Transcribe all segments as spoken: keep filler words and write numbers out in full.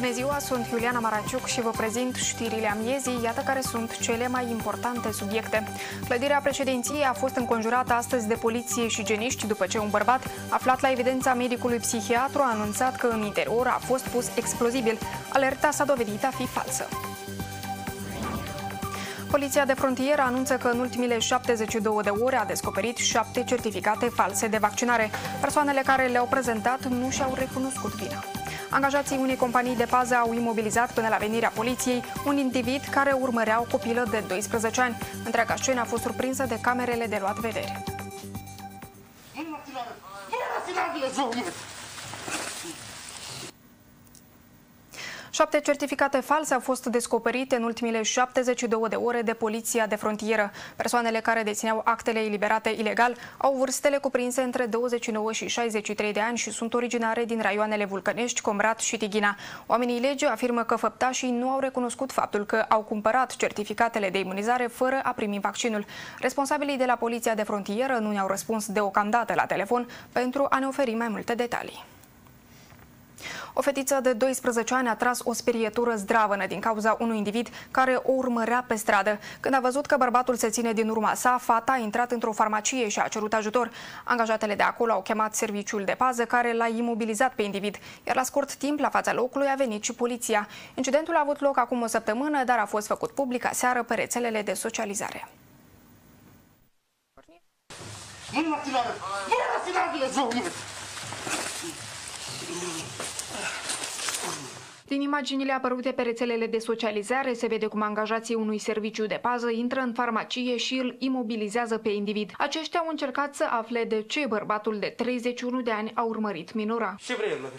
Bună ziua, sunt Iuliana Maraciuc și vă prezint știrile amiezii, iată care sunt cele mai importante subiecte. Clădirea președinției a fost înconjurată astăzi de poliție și geniști după ce un bărbat, aflat la evidența medicului psihiatru, a anunțat că în interior a fost pus explozibil. Alerta s-a dovedit a fi falsă. Poliția de frontieră anunță că în ultimile șaptezeci și două de ore a descoperit șapte certificate false de vaccinare. Persoanele care le-au prezentat nu și-au recunoscut vina. Angajații unei companii de pază au imobilizat până la venirea poliției un individ care urmărea o copilă de doisprezece ani. Întreaga scenă a fost surprinsă de camerele de luat vedere. Șapte certificate false au fost descoperite în ultimile șaptezeci și două de ore de poliția de frontieră. Persoanele care dețineau actele eliberate ilegal au vârstele cuprinse între douăzeci și nouă și șaizeci și trei de ani și sunt originare din raioanele Vulcănești, Comrat și Tighina. Oamenii legii afirmă că făptașii nu au recunoscut faptul că au cumpărat certificatele de imunizare fără a primi vaccinul. Responsabilii de la poliția de frontieră nu ne-au răspuns deocamdată la telefon pentru a ne oferi mai multe detalii. O fetiță de doisprezece ani a tras o sperietură zdravănă din cauza unui individ care o urmărea pe stradă. Când a văzut că bărbatul se ține din urma sa, fata a intrat într-o farmacie și a cerut ajutor. Angajatele de acolo au chemat serviciul de pază care l-a imobilizat pe individ, iar la scurt timp la fața locului a venit și poliția. Incidentul a avut loc acum o săptămână, dar a fost făcut public aseară pe rețelele de socializare. Din imaginile apărute pe rețelele de socializare se vede cum angajații unui serviciu de pază intră în farmacie și îl imobilizează pe individ. Aceștia au încercat să afle de ce bărbatul de treizeci și unu de ani a urmărit minora. Ce vrei, la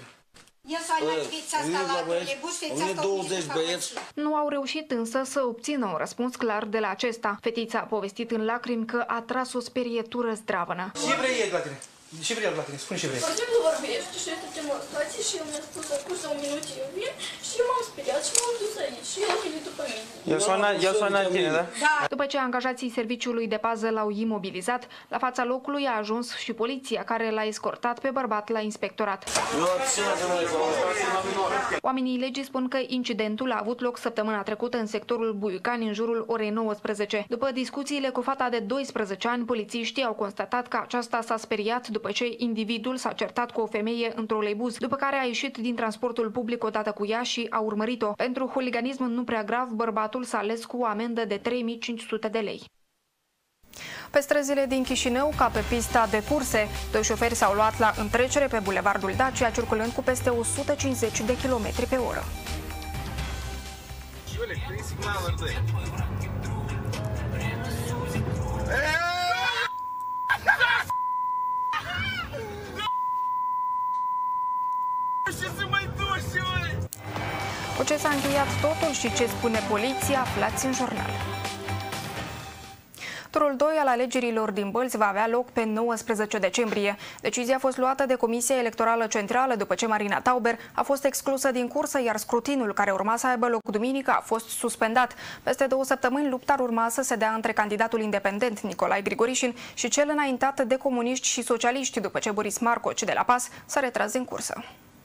Nu au reușit însă să obțină un răspuns clar de la acesta. Fetița a povestit în lacrimi că a tras o sperietură zdravănă. Ce vrei la tine? Ce vrei la tine? Spune ce vrei. Vorbim, nu vorbești și este tema stație și el mi-a spus să curse un minut eu vin și eu m-am speriat și m-am dus aici și el a venit după mine. El s-a sunat tine, da? Da. După ce angajații serviciului de pază l-au imobilizat, la fața locului a ajuns și poliția care l-a escortat pe bărbat la inspectorat. Oamenii legii spun că incidentul a avut loc săptămâna trecută în sectorul Buiucani în jurul orei nouăsprezece. După discuțiile cu fata de doisprezece ani, polițiștii au constatat că aceasta s-a speriat după ce individul s-a certat cu o femeie într-o troleibuz, după care a ieșit din transportul public odată cu ea și a urmărit-o. Pentru huliganism nu prea grav, bărbatul s-a ales cu o amendă de trei mii cinci sute de lei. Pe străzile din Chișinău, ca pe pista de curse, doi șoferi s-au luat la întrecere pe bulevardul Dacia, circulând cu peste o sută cincizeci de kilometri pe oră. Cu ce s-a încheiat totul și ce spune poliția, aflați în jurnal. Turul doi al alegerilor din Bălți va avea loc pe nouăsprezece decembrie. Decizia a fost luată de Comisia Electorală Centrală după ce Marina Tauber a fost exclusă din cursă, iar scrutinul care urma să aibă loc duminică a fost suspendat. Peste două săptămâni, lupta ar urma să se dea între candidatul independent Nicolae Grigorișin și cel înaintat de comuniști și socialiști după ce Boris Marcoci de la P A S s-a retras din cursă.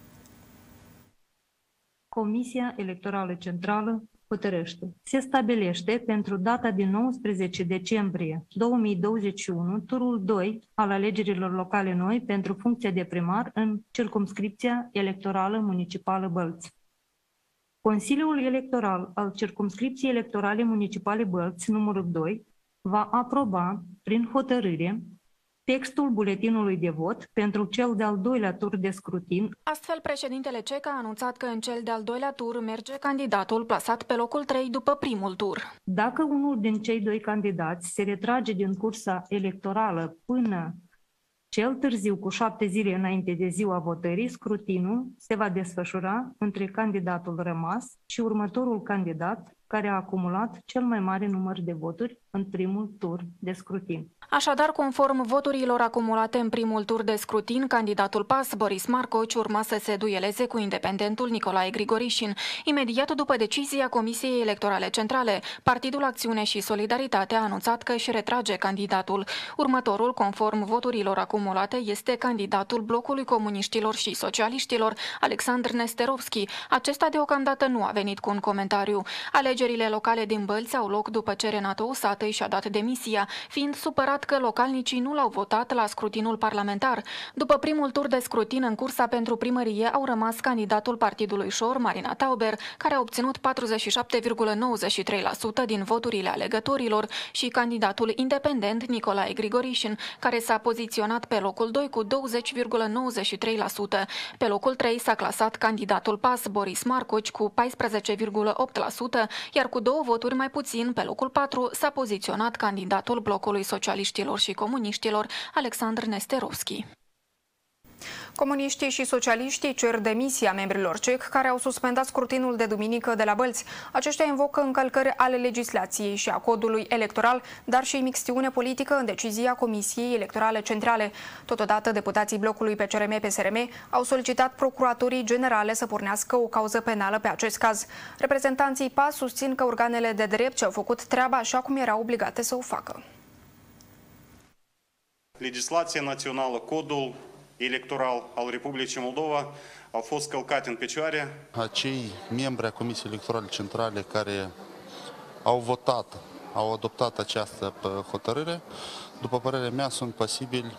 Comisia Electorală Centrală hotărăște. Se stabilește pentru data de nouăsprezece decembrie două mii douăzeci și unu turul doi al alegerilor locale noi pentru funcția de primar în circumscripția electorală municipală Bălți. Consiliul Electoral al Circumscripției Electorale Municipale Bălți, numărul doi, va aproba prin hotărâre textul buletinului de vot pentru cel de-al doilea tur de scrutin. Astfel, președintele cec a anunțat că în cel de-al doilea tur merge candidatul plasat pe locul trei după primul tur. Dacă unul din cei doi candidați se retrage din cursa electorală până cel târziu cu șapte zile înainte de ziua votării, scrutinul se va desfășura între candidatul rămas și următorul candidat care a acumulat cel mai mare număr de voturi în primul tur de scrutin. Așadar, conform voturilor acumulate în primul tur de scrutin, candidatul P A S, Boris Marcoci, urma să se dueleze cu independentul Nicolae Grigorișin. Imediat după decizia Comisiei Electorale Centrale, Partidul Acțiune și Solidaritate a anunțat că își retrage candidatul. Următorul, conform voturilor acumulate, este candidatul Blocului Comuniștilor și Socialiștilor, Alexandru Nesterovski. Acesta deocamdată nu a venit cu un comentariu. Alegerile locale din Bălți au loc după ce Renato Usatăi și-a dat demisia, fiind supărat că localnicii nu l-au votat la scrutinul parlamentar. După primul tur de scrutin, în cursa pentru primărie au rămas candidatul Partidului Șor, Marina Tauber, care a obținut patruzeci și șapte virgulă nouăzeci și trei la sută din voturile alegătorilor, și candidatul independent Nicolae Grigorișin, care s-a poziționat pe locul doi cu douăzeci virgulă nouăzeci și trei la sută. Pe locul trei s-a clasat candidatul P A S, Boris Marcoci, cu paisprezece virgulă opt la sută, iar cu două voturi mai puțin, pe locul patru, s-a poziționat candidatul Blocului Socialiștilor și Comuniștilor, Alexandru Nesterovski. Comuniștii și socialiștii cer demisia membrilor C E C care au suspendat scrutinul de duminică de la Bălți. Aceștia invocă încălcări ale legislației și a codului electoral, dar și mixtiune politică în decizia Comisiei Electorale Centrale. Totodată, deputații blocului P C R M P S R M au solicitat Procuraturii Generale să pornească o cauză penală pe acest caz. Reprezentanții P A S susțin că organele de drept ce au făcut treaba așa cum erau obligate să o facă. Legislația națională, codul electoral al Republicii Moldova au fost călcate în picioare. Acei membri a Comisiei Electorale Centrale care au votat, au adoptat această hotărâre, după părerea mea, sunt pasibili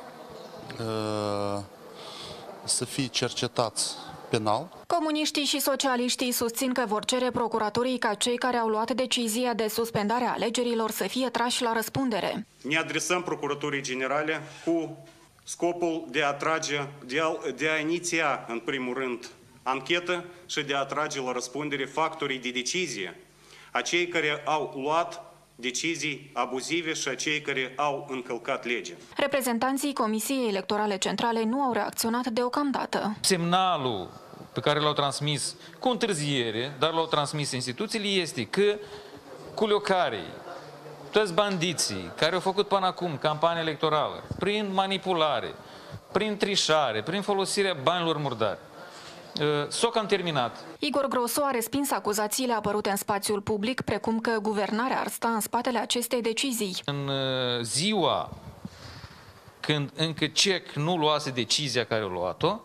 uh, să fie cercetați penal. Comuniștii și socialiștii susțin că vor cere procuraturii ca cei care au luat decizia de suspendare a alegerilor să fie trași la răspundere. Ne adresăm Procuraturii Generale cu scopul de a, trage, de, a, de a iniția, în primul rând, anchetă și de a trage la răspundere factorii de decizie, a cei care au luat decizii abuzive și a cei care au încălcat legea. Reprezentanții Comisiei Electorale Centrale nu au reacționat deocamdată. Semnalul pe care l-au transmis cu întârziere, dar l-au transmis instituțiile, este că culiocarii, toți bandiții care au făcut până acum campanie electorală, prin manipulare, prin trișare, prin folosirea banilor murdari, s-o cam terminat. Igor Grosu a respins acuzațiile apărute în spațiul public, precum că guvernarea ar sta în spatele acestei decizii. În ziua când încă C E C nu luase decizia care a luat-o,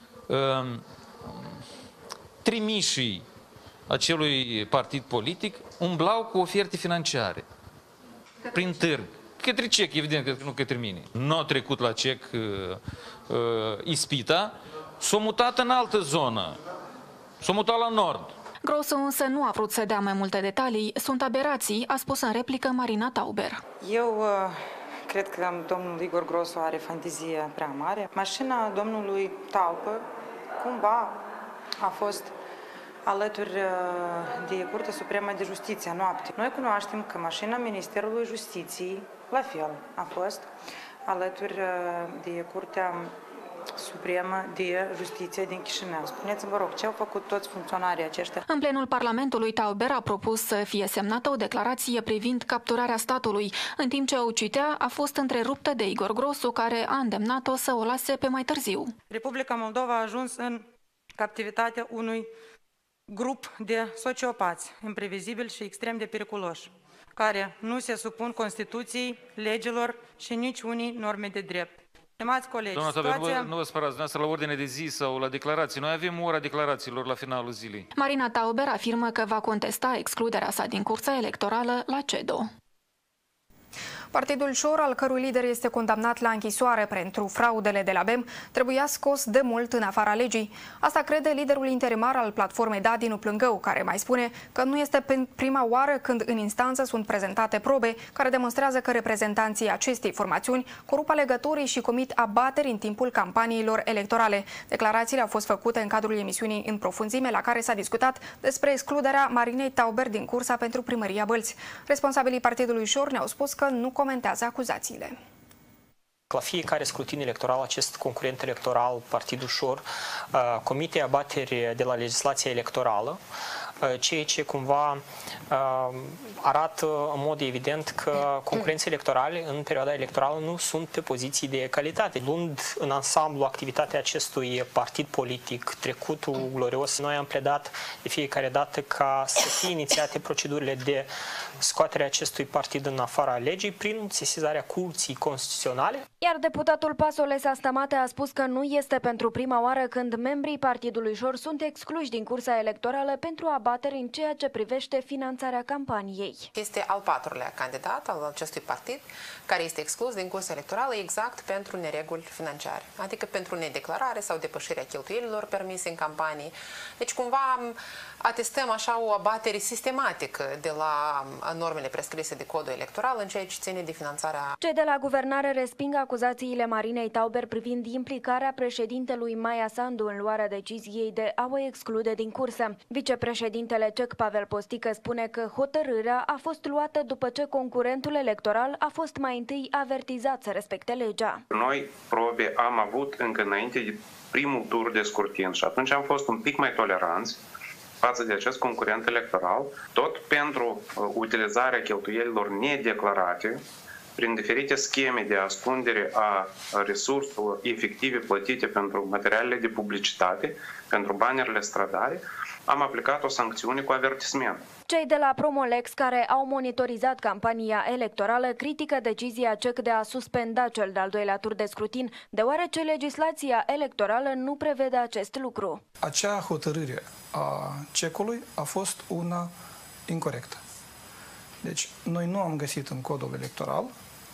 trimișii acelui partid politic umblau cu oferte financiare prin târg. Către C E C, evident, că nu către mine. Nu a trecut la C E C uh, uh, ispita, s-a mutat în altă zonă, s-a mutat la nord. Grosu însă nu a vrut să dea mai multe detalii. Sunt aberații, a spus în replică Marina Tauber. Eu uh, cred că domnul Igor Grosu are fantezie prea mare. Mașina domnului Tauber cumva a fost alături de Curtea Supremă de Justiție noapte. Noi cunoaștem că mașina Ministerului Justiției, la fel, a fost alături de Curtea Supremă de Justiție din Chișinău. Spuneți-mi, vă rog, ce au făcut toți funcționarii aceștia? În plenul Parlamentului, Tauber a propus să fie semnată o declarație privind capturarea statului. În timp ce o citea, a fost întreruptă de Igor Grosu, care a îndemnat-o să o lase pe mai târziu. Republica Moldova a ajuns în captivitatea unui grup de sociopați, imprevizibili și extrem de periculoși, care nu se supun Constituției, legilor și nici unii norme de drept. Stimați colegi, Doamna situația... nu vă spărați, dumneavoastră la ordine de zi sau la declarații. Noi avem ora declarațiilor la finalul zilei. Marina Tauber afirmă că va contesta excluderea sa din cursa electorală la C E D O. Partidul Șor, al cărui lider este condamnat la închisoare pentru fraudele de la B E M, trebuia scos de mult în afara legii. Asta crede liderul interimar al platformei Da Dinu Plângău, care mai spune că nu este prima oară când în instanță sunt prezentate probe care demonstrează că reprezentanții acestei formațiuni corup alegătorii și comit abateri în timpul campaniilor electorale. Declarațiile au fost făcute în cadrul emisiunii În profunzime, la care s-a discutat despre excluderea Marinei Tauber din cursa pentru primăria Bălți. Responsabilii Partidului Șor ne-au spus că nu comentează acuzațiile. La fiecare scrutin electoral, acest concurent electoral, Partidul Șor, comite abateri de la legislația electorală ceea ce cumva arată în mod evident că concurenții electorale în perioada electorală nu sunt pe poziții de calitate. Luând în ansamblu activitatea acestui partid politic, trecutul glorios, noi am pledat de fiecare dată ca să fie inițiate procedurile de scoaterea acestui partid în afara legii prin sesizarea Curții Constituționale. Iar deputatul Pasolesa Stamate a spus că nu este pentru prima oară când membrii Partidului Șor sunt excluși din cursa electorală pentru abateri în ceea ce privește finanțarea campaniei. Este al patrulea candidat al acestui partid care este exclus din cursa electorală exact pentru nereguli financiare, adică pentru nedeclarare sau depășirea cheltuielilor permise în campanii. Deci cumva atestăm așa o abatere sistematică de la normele prescrise de codul electoral în ceea ce ține de finanțarea. Cei de la guvernare resping acuzațiile Marinei Tauber privind implicarea președintelui Maia Sandu în luarea deciziei de a o exclude din cursă. Vicepreședintele cec Pavel Postică spune că hotărârea a fost luată după ce concurentul electoral a fost mai întâi avertizat să respecte legea. Noi probe am avut încă înainte de primul tur de scrutin și atunci am fost un pic mai toleranți față de acest concurent electoral, tot pentru uh, utilizarea cheltuielilor nedeclarate prin diferite scheme de ascundere a resurselor efective plătite pentru materialele de publicitate, pentru banerele stradale, am aplicat o sancțiune cu avertisment. Cei de la Promolex, care au monitorizat campania electorală, critică decizia cec de a suspenda cel de-al doilea tur de scrutin, deoarece legislația electorală nu prevede acest lucru. Acea hotărâre a cecului a fost una incorrectă. Deci, noi nu am găsit în codul electoral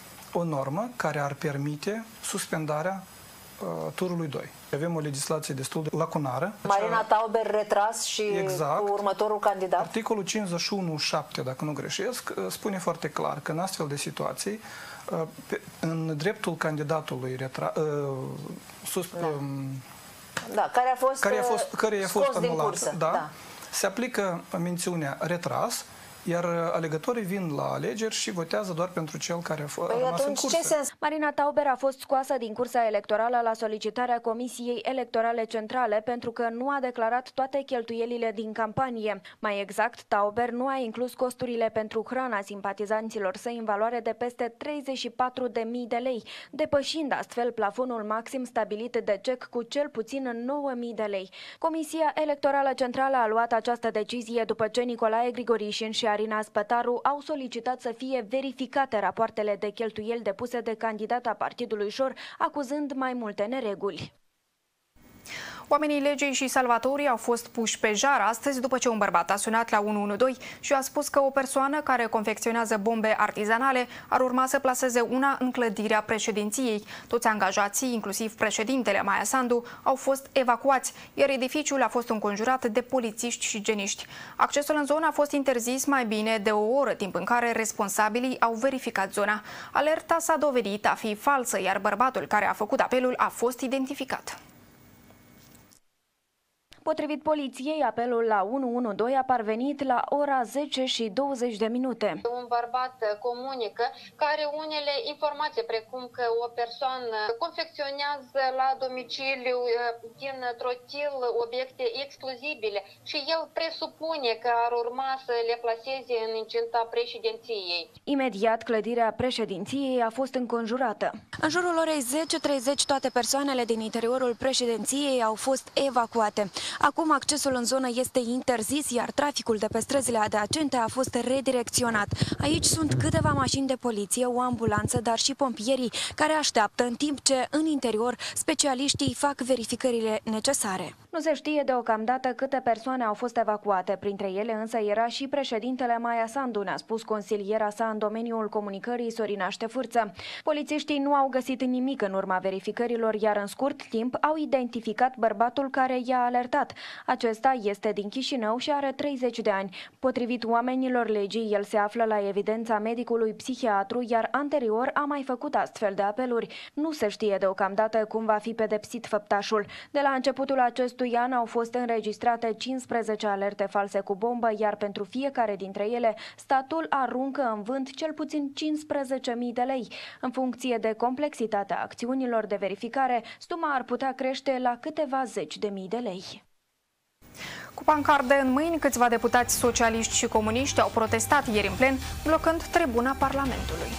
o normă care ar permite suspendarea uh, turului doi. Avem o legislație destul de lacunară. Marina Tauber retras și exact, cu următorul candidat. Articolul cincizeci și unu șapte, dacă nu greșesc, spune foarte clar că în astfel de situații, în dreptul candidatului retra, sus, da. Da, care a fost, care a fost, care a fost anulat, da, da. se aplică mențiunea retras, iar alegătorii vin la alegeri și votează doar pentru cel care a păi rămas în cursă. Ce sens? Marina Tauber a fost scoasă din cursa electorală la solicitarea Comisiei Electorale Centrale pentru că nu a declarat toate cheltuielile din campanie. Mai exact, Tauber nu a inclus costurile pentru hrana simpatizanților săi în valoare de peste treizeci și patru de mii de lei, depășind astfel plafonul maxim stabilit de cec cu cel puțin nouă mii de lei. Comisia Electorală Centrală a luat această decizie după ce Nicolae Grigorișin și Arina Spătaru au solicitat să fie verificate rapoartele de cheltuieli depuse de candidata Partidului Șor, acuzând mai multe nereguli. Oamenii legii și salvatorii au fost puși pe jar astăzi după ce un bărbat a sunat la unu unu doi și a spus că o persoană care confecționează bombe artizanale ar urma să plaseze una în clădirea președinției. Toți angajații, inclusiv președintele Maia Sandu, au fost evacuați, iar edificiul a fost înconjurat de polițiști și geniști. Accesul în zonă a fost interzis mai bine de o oră, timp în care responsabilii au verificat zona. Alerta s-a dovedit a fi falsă, iar bărbatul care a făcut apelul a fost identificat. Potrivit poliției, apelul la unu unu doi a parvenit la ora zece și douăzeci de minute. Un bărbat comunică că are unele informații, precum că o persoană confecționează la domiciliu din trotil obiecte explozibile și el presupune că ar urma să le plaseze în incinta președinției. Imediat, clădirea președinției a fost înconjurată. În jurul orei zece treizeci, toate persoanele din interiorul președinției au fost evacuate. Acum accesul în zonă este interzis, iar traficul de pe străzile adiacente a fost redirecționat. Aici sunt câteva mașini de poliție, o ambulanță, dar și pompierii care așteaptă, în timp ce în interior specialiștii fac verificările necesare. Nu se știe deocamdată câte persoane au fost evacuate, printre ele însă era și președintele Maia Sandu, ne-a spus consiliera sa în domeniul comunicării Sorina Ștefârță. Polițiștii nu au găsit nimic în urma verificărilor, iar în scurt timp au identificat bărbatul care i-a alertat. Acesta este din Chișinău și are treizeci de ani. Potrivit oamenilor legii, el se află la evidența medicului psihiatru, iar anterior a mai făcut astfel de apeluri. Nu se știe deocamdată cum va fi pedepsit făptașul. De la începutul acestui an au fost înregistrate cincisprezece alerte false cu bombă, iar pentru fiecare dintre ele, statul aruncă în vânt cel puțin cincisprezece mii de lei. În funcție de complexitatea acțiunilor de verificare, suma ar putea crește la câteva zeci de mii de lei. Cu pancarde în mâini, câțiva deputați socialiști și comuniști au protestat ieri în plen, blocând tribuna Parlamentului.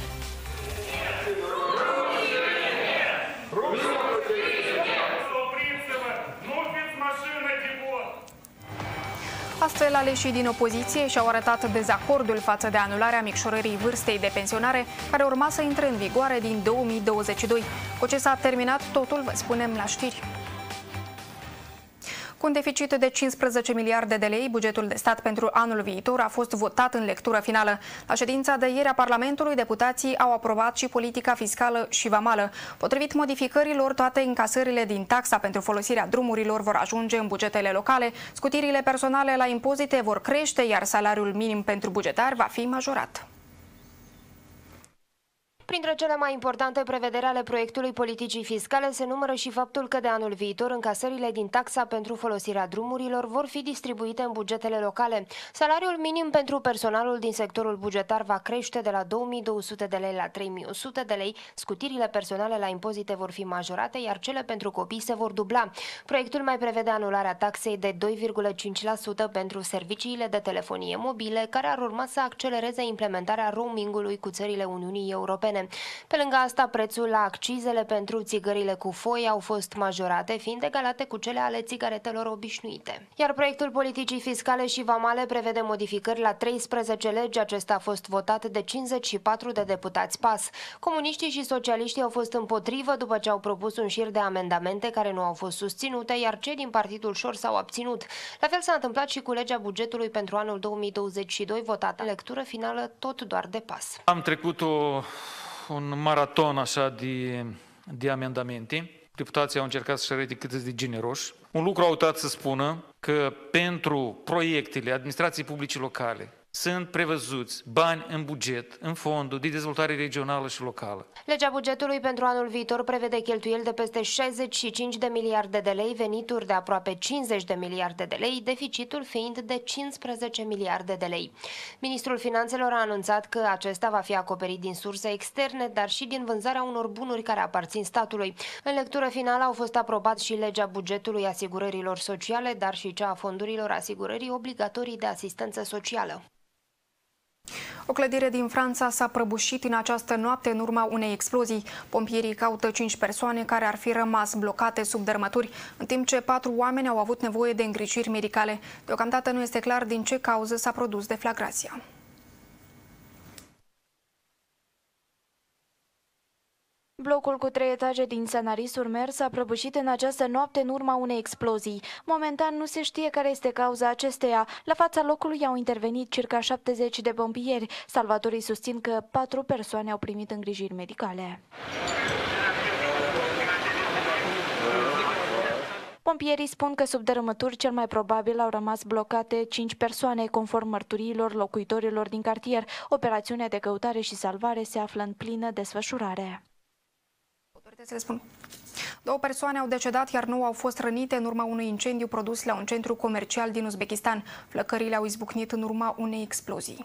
Astfel, aleșii din opoziție și-au arătat dezacordul față de anularea micșorării vârstei de pensionare, care urma să intre în vigoare din două mii douăzeci și doi. Cu ce s-a terminat totul, vă spunem la știri. Cu un deficit de cincisprezece miliarde de lei, bugetul de stat pentru anul viitor a fost votat în lectură finală. La ședința de ieri a Parlamentului, deputații au aprobat și politica fiscală și vamală. Potrivit modificărilor, toate încasările din taxa pentru folosirea drumurilor vor ajunge în bugetele locale, scutirile personale la impozite vor crește, iar salariul minim pentru bugetari va fi majorat. Printre cele mai importante prevederi ale proiectului politicii fiscale se numără și faptul că de anul viitor încasările din taxa pentru folosirea drumurilor vor fi distribuite în bugetele locale. Salariul minim pentru personalul din sectorul bugetar va crește de la două mii două sute de lei la trei mii o sută de lei, scutirile personale la impozite vor fi majorate, iar cele pentru copii se vor dubla. Proiectul mai prevede anularea taxei de doi virgulă cinci la sută pentru serviciile de telefonie mobile, care ar urma să accelereze implementarea roamingului cu țările Uniunii Europene. Pe lângă asta, prețul la accizele pentru țigările cu foi au fost majorate, fiind egalate cu cele ale țigaretelor obișnuite. Iar proiectul politicii fiscale și vamale prevede modificări la treisprezece legi. Acesta a fost votat de cincizeci și patru de deputați P A S. Comuniștii și socialiștii au fost împotrivă după ce au propus un șir de amendamente care nu au fost susținute, iar cei din Partidul Șor s-au abținut. La fel s-a întâmplat și cu legea bugetului pentru anul două mii douăzeci și doi, votată în lectură finală tot doar de P A S. Am trecut o un maraton așa de, de amendamente. Deputații au încercat să-și arate cât de generoși. Un lucru au uitat să spună că pentru proiectele administrației publice locale sunt prevăzuți bani în buget, în fondul de dezvoltare regională și locală. Legea bugetului pentru anul viitor prevede cheltuieli de peste șaizeci și cinci de miliarde de lei, venituri de aproape cincizeci de miliarde de lei, deficitul fiind de cincisprezece miliarde de lei. Ministrul Finanțelor a anunțat că acesta va fi acoperit din surse externe, dar și din vânzarea unor bunuri care aparțin statului. În lectură finală au fost aprobat și legea bugetului asigurărilor sociale, dar și cea a fondurilor asigurării obligatorii de asistență socială. O clădire din Franța s-a prăbușit în această noapte în urma unei explozii. Pompierii caută cinci persoane care ar fi rămas blocate sub dărâmături, în timp ce patru oameni au avut nevoie de îngrijiri medicale. Deocamdată nu este clar din ce cauză s-a produs deflagrația. Blocul cu trei etaje din Sanary-sur-Mer s-a prăbușit în această noapte în urma unei explozii. Momentan nu se știe care este cauza acesteia. La fața locului au intervenit circa șaptezeci de pompieri. Salvatorii susțin că patru persoane au primit îngrijiri medicale. Pompierii spun că sub dărâmături cel mai probabil au rămas blocate cinci persoane, conform mărturiilor locuitorilor din cartier. Operațiunea de căutare și salvare se află în plină desfășurare. Două persoane au decedat, iar nouă au fost rănite în urma unui incendiu produs la un centru comercial din Uzbekistan. Flăcările au izbucnit în urma unei explozii.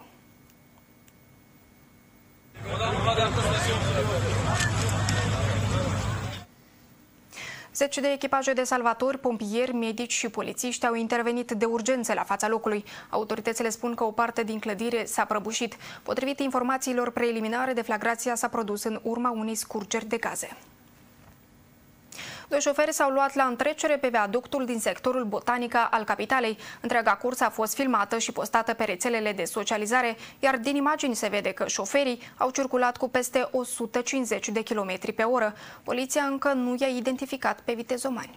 Zeci de echipaje de salvatori, pompieri, medici și polițiști au intervenit de urgență la fața locului. Autoritățile spun că o parte din clădire s-a prăbușit. Potrivit informațiilor preliminare, deflagrația s-a produs în urma unei scurgeri de gaze. Doi șoferi s-au luat la întrecere pe viaductul din sectorul Botanica al capitalei. Întreaga cursă a fost filmată și postată pe rețelele de socializare, iar din imagini se vede că șoferii au circulat cu peste o sută cincizeci de kilometri pe oră. Poliția încă nu i-a identificat pe vitezomani.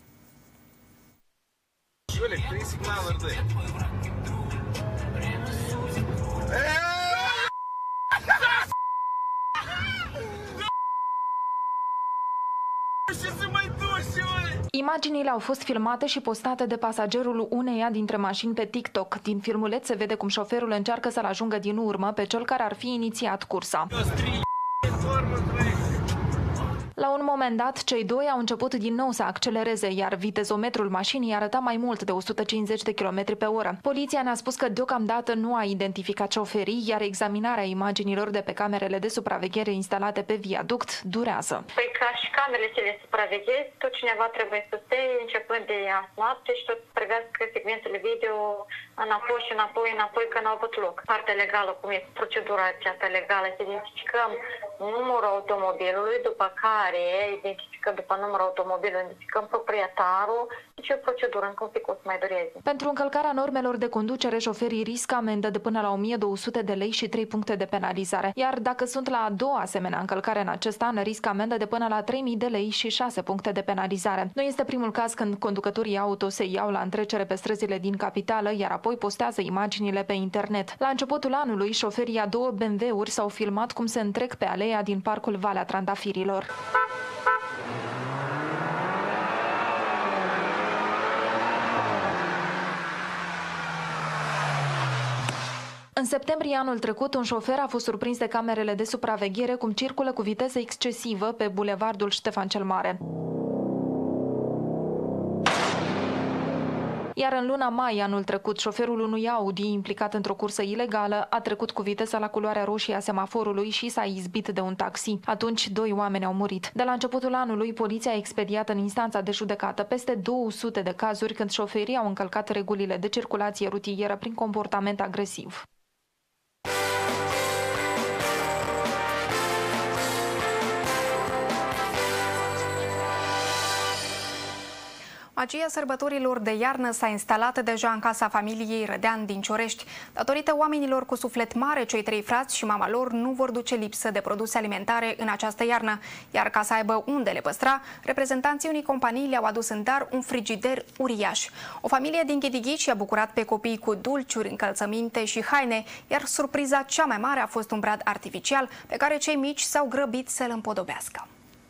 Imaginile au fost filmate și postate de pasagerul uneia dintre mașini pe TikTok. Din filmuleț se vede cum șoferul încearcă să-l ajungă din urmă pe cel care ar fi inițiat cursa. La un moment dat, cei doi au început din nou să accelereze, iar vitezometrul mașinii arăta mai mult de o sută cincizeci de kilometri pe oră. Poliția ne-a spus că deocamdată nu a identificat șoferii, iar examinarea imaginilor de pe camerele de supraveghere instalate pe viaduct durează. Păi ca și camerele să le supraveghezi, tot cineva trebuie să stea începând de azi noapte și tot să privească secvențele video înapoi și înapoi, înapoi, că n-au avut loc. Partea legală, cum este procedura aceasta legală, să identificăm numărul automobilului, după care identificăm după numărul automobilului, identificăm proprietarul, deci e o procedură, încă un pic o să mai dureze. Pentru încălcarea normelor de conducere, șoferii riscă amendă de până la o mie două sute de lei și trei puncte de penalizare, iar dacă sunt la a doua asemenea încălcare în acest an, riscă amendă de până la trei mii de lei și șase puncte de penalizare. Nu este primul caz când conducătorii auto se iau la întrecere pe străzile din capitală, iar apoi postează imaginile pe internet. La începutul anului, șoferii a două B M W-uri s-au filmat cum se întrec pe aleea din parcul Valea Trandafirilor. În septembrie anul trecut, un șofer a fost surprins de camerele de supraveghere cum circulă cu viteză excesivă pe bulevardul Ștefan cel Mare. Iar în luna mai anul trecut, șoferul unui Audi implicat într-o cursă ilegală a trecut cu viteza la culoarea roșie a semaforului și s-a izbit de un taxi. Atunci, doi oameni au murit. De la începutul anului, poliția a expediat în instanța de judecată peste două sute de cazuri când șoferii au încălcat regulile de circulație rutieră prin comportament agresiv. Magia sărbătorilor de iarnă s-a instalat deja în casa familiei Rădean din Ciorești. Datorită oamenilor cu suflet mare, cei trei frați și mama lor nu vor duce lipsă de produse alimentare în această iarnă. Iar ca să aibă unde le păstra, reprezentanții unei companii le-au adus în dar un frigider uriaș. O familie din Ghidighici i-a bucurat pe copii cu dulciuri, încălțăminte și haine, iar surpriza cea mai mare a fost un brad artificial pe care cei mici s-au grăbit să-l împodobească.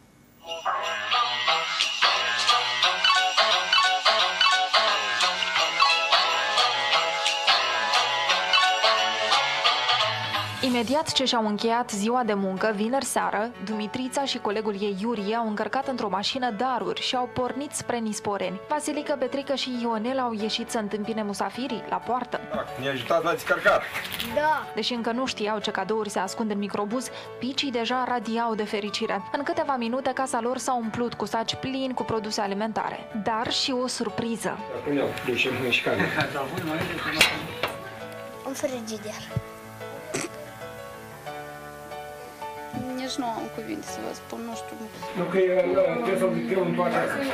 Imediat ce și-au încheiat ziua de muncă, vineri seară, Dumitrița și colegul ei Iurie au încărcat într-o mașină daruri și au pornit spre Nisporeni. Vasilica, Petrică și Ionel au ieșit să întâmpine musafirii la poartă. Da, ne-a ajutat la descărcat. Da! Deși încă nu știau ce cadouri se ascund în microbuz, picii deja radiau de fericire. În câteva minute, casa lor s-a umplut cu saci plini cu produse alimentare. Dar și o surpriză. Acum eu ducem în șcană. Un frigider. Nici nu am cuvinte să vă spun, nu știu. Nu că trebuie să-l scriu în toate astea.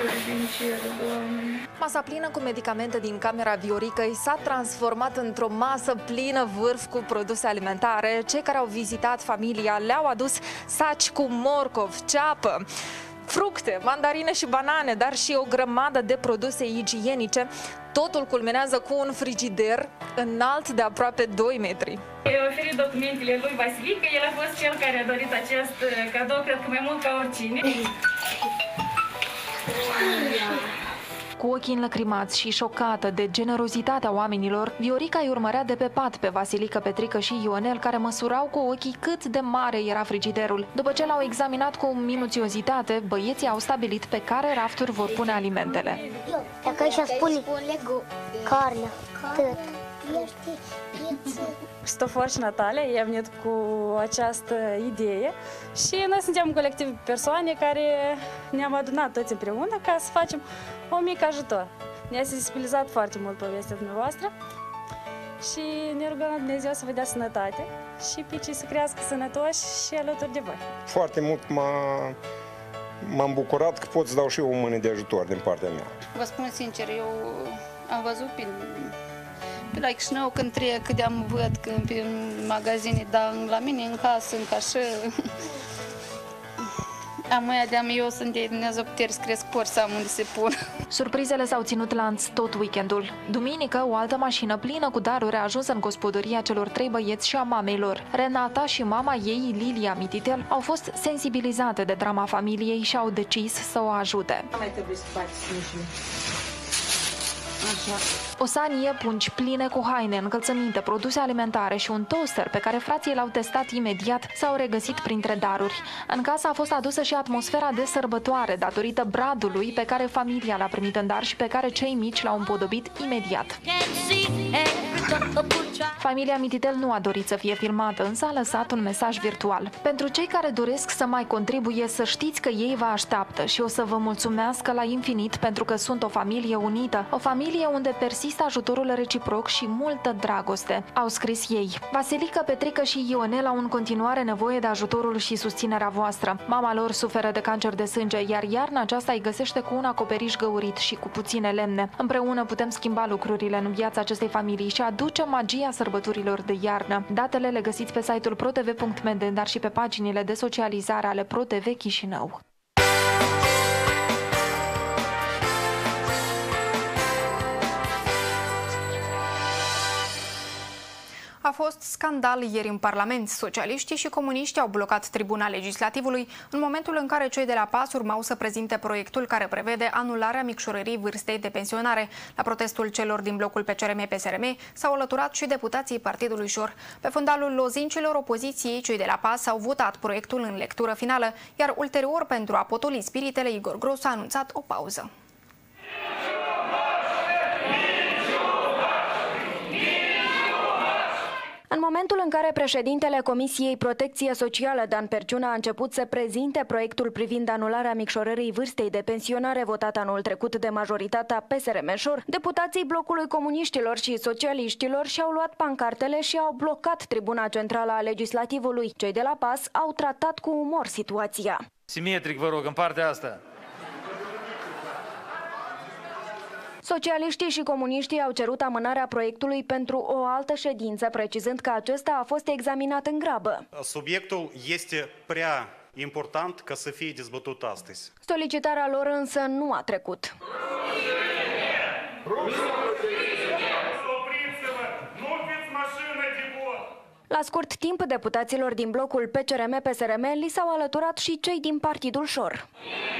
Masa plină cu medicamente din camera Vioricăi s-a transformat într-o masă plină vârf cu produse alimentare. Cei care au vizitat familia le-au adus saci cu morcov, ceapă, fructe, mandarine și banane, dar și o grămadă de produse igienice. Totul culminează cu un frigider înalt de aproape doi metri. Eu oferit documentele lui Vasilica, el a fost cel care a dorit acest cadou, cred că mai mult ca oricine. Cu ochii înlăcrimați și șocată de generozitatea oamenilor, Viorica îi urmărea de pe pat pe Vasilica, Petrică și Ionel, care măsurau cu ochii cât de mare era frigiderul. După ce l-au examinat cu minuțiozitate, băieții au stabilit pe care rafturi vor pune alimentele. Dacă așa spune carne, tot. Stofor și Natalia i-a venit cu această idee și noi suntem un colectiv de persoane care ne-am adunat toți împreună ca să facem o mică ajutor. Ne-a sensibilizat foarte mult povestea dumneavoastră și ne rugăm la Dumnezeu să vă dea sănătate și picii să crească sănătoși și alături de voi. Foarte mult m-am bucurat că pot să dau și eu o mână de ajutor din partea mea. Vă spun sincer, eu am văzut prin pe la Chișinău când trec, cât de-am văd în magazine, dar la mine în casă, încă așa, amăia de-am eu sunt de Dumnezeu puteri să cresc porți să am unde se pun. Surprizele s-au ținut lanț tot weekendul. Duminică, o altă mașină plină cu daruri a ajuns în gospodăria celor trei băieți și a mamei lor. Renata și mama ei, Lilia Mititel, au fost sensibilizate de drama familiei și au decis să o ajute. Mai trebuie să faci O sanie, pungi pline cu haine, încălțăminte, produse alimentare și un toaster pe care frații l-au testat imediat s-au regăsit printre daruri. În casă a fost adusă și atmosfera de sărbătoare datorită bradului pe care familia l-a primit în dar și pe care cei mici l-au împodobit imediat. Familia Mititel nu a dorit să fie filmată, însă a lăsat un mesaj virtual. Pentru cei care doresc să mai contribuie, să știți că ei vă așteaptă și o să vă mulțumească la infinit pentru că sunt o familie unită, o familie unde persistă ajutorul reciproc și multă dragoste, au scris ei. Vasilica, Petrica și Ionela au în continuare nevoie de ajutorul și susținerea voastră. Mama lor suferă de cancer de sânge, iar iarna aceasta îi găsește cu un acoperiș găurit și cu puține lemne. Împreună putem schimba lucrurile în viața acestei familii și aduce magia sărbătorilor de iarnă. Datele le găsiți pe site-ul pro t v punct m d, dar și pe paginile de socializare ale ProTV Chișinău. A fost scandal ieri în Parlament. Socialiștii și comuniștii au blocat tribuna legislativului în momentul în care cei de la PAS urmau să prezinte proiectul care prevede anularea micșorării vârstei de pensionare. La protestul celor din blocul P C R M P S R M s-au alăturat și deputații Partidului Șor. Pe fundalul lozincilor opoziției, cei de la PAS au votat proiectul în lectură finală, iar ulterior, pentru a potoli spiritele, Igor Grosu a anunțat o pauză. În momentul în care președintele Comisiei Protecție Socială, Dan Perciuna, a început să prezinte proiectul privind anularea micșorării vârstei de pensionare votat anul trecut de majoritatea P S R M-Șor, deputații blocului comuniștilor și socialiștilor și-au luat pancartele și au blocat tribuna centrală a legislativului. Cei de la PAS au tratat cu umor situația. Simetric, vă rog, în partea asta. Socialiștii și comuniștii au cerut amânarea proiectului pentru o altă ședință, precizând că acesta a fost examinat în grabă. Subiectul este prea important ca să fie dezbătut astăzi. Solicitarea lor însă nu a trecut. La scurt timp, deputaților din blocul P C R M P S R M li s-au alăturat și cei din Partidul Șor.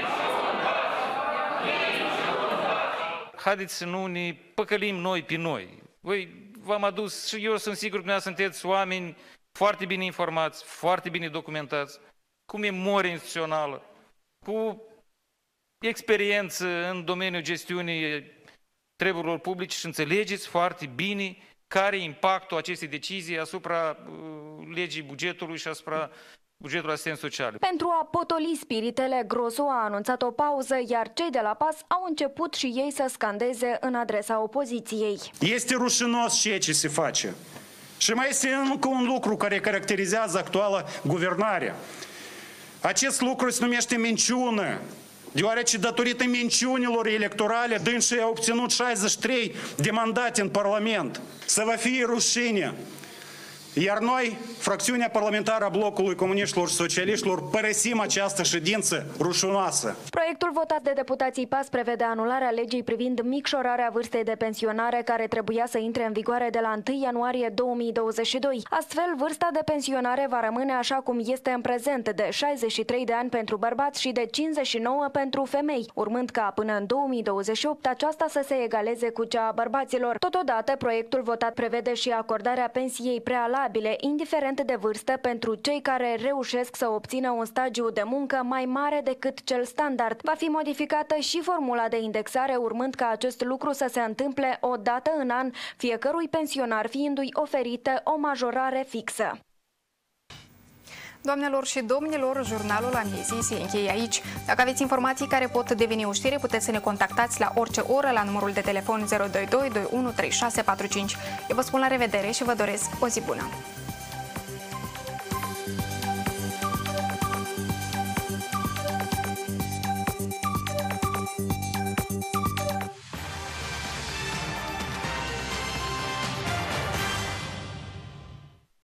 Haideți să nu ne păcălim noi pe noi. Voi v-am adus și eu sunt sigur că dumneavoastră sunteți oameni foarte bine informați, foarte bine documentați, cu memorie instituțională, cu experiență în domeniul gestiunii treburilor publice și înțelegeți foarte bine care e impactul acestei decizii asupra uh, legii bugetului și asupra bugetul asistenței sociale. Pentru a potoli spiritele, Grosu a anunțat o pauză, iar cei de la PAS au început și ei să scandeze în adresa opoziției. Este rușinos ceea ce se face. Și mai este încă un lucru care caracterizează actuala guvernare. Acest lucru se numește minciună, deoarece datorită minciunilor electorale dânsii au obținut șaizeci și trei de mandate în Parlament. Să vă fie rușine! Iar noi, fracțiunea parlamentară a blocului comuniștilor și socialiștilor, părăsim această ședință rușinoasă. Proiectul votat de deputații PAS prevede anularea legii privind micșorarea vârstei de pensionare, care trebuia să intre în vigoare de la întâi ianuarie două mii douăzeci și doi. Astfel, vârsta de pensionare va rămâne așa cum este în prezent, de șaizeci și trei de ani pentru bărbați și de cincizeci și nouă pentru femei, urmând ca până în două mii douăzeci și opt aceasta să se egaleze cu cea a bărbaților. Totodată, proiectul votat prevede și acordarea pensiei prealabile, indiferent de vârstă, pentru cei care reușesc să obțină un stagiu de muncă mai mare decât cel standard. Va fi modificată și formula de indexare, urmând ca acest lucru să se întâmple o dată în an, fiecărui pensionar fiindu-i oferită o majorare fixă. Doamnelor și domnilor, jurnalul amiezii se încheie aici. Dacă aveți informații care pot deveni o știre, puteți să ne contactați la orice oră la numărul de telefon zero doi doi doi unu trei șase patru cinci. Eu vă spun la revedere și vă doresc o zi bună!